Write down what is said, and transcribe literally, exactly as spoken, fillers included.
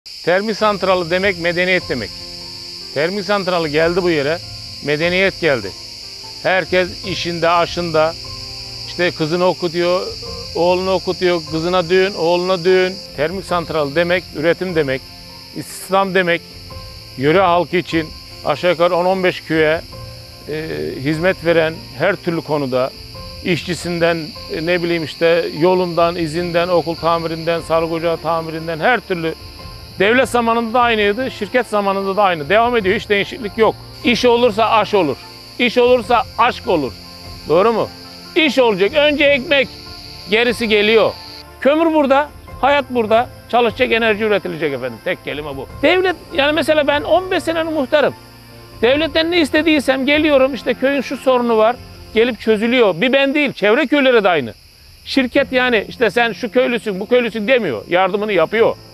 Termik santralı demek medeniyet demek. Termik santralı geldi bu yere, medeniyet geldi. Herkes işinde, aşında, işte kızını okutuyor, oğlunu okutuyor, kızına düğün, oğluna düğün. Termik santralı demek, üretim demek, istihdam demek. Yöre halkı için aşağı yukarı on on beş köye e, hizmet veren her türlü konuda, işçisinden, e, ne bileyim işte yolundan, izinden, okul tamirinden, sağlık ocağı tamirinden her türlü. Devlet zamanında da aynıydı, şirket zamanında da aynı. Devam ediyor, hiç değişiklik yok. İş olursa aş olur, iş olursa aşk olur. Doğru mu? İş olacak, önce ekmek, gerisi geliyor. Kömür burada, hayat burada, çalışacak, enerji üretilecek efendim. Tek kelime bu. Devlet, yani mesela ben on beş senenin muhtarım. Devletten ne istediysem geliyorum, işte köyün şu sorunu var, gelip çözülüyor. Bir ben değil, çevre köylere de aynı. Şirket yani işte sen şu köylüsün, bu köylüsün demiyor, yardımını yapıyor.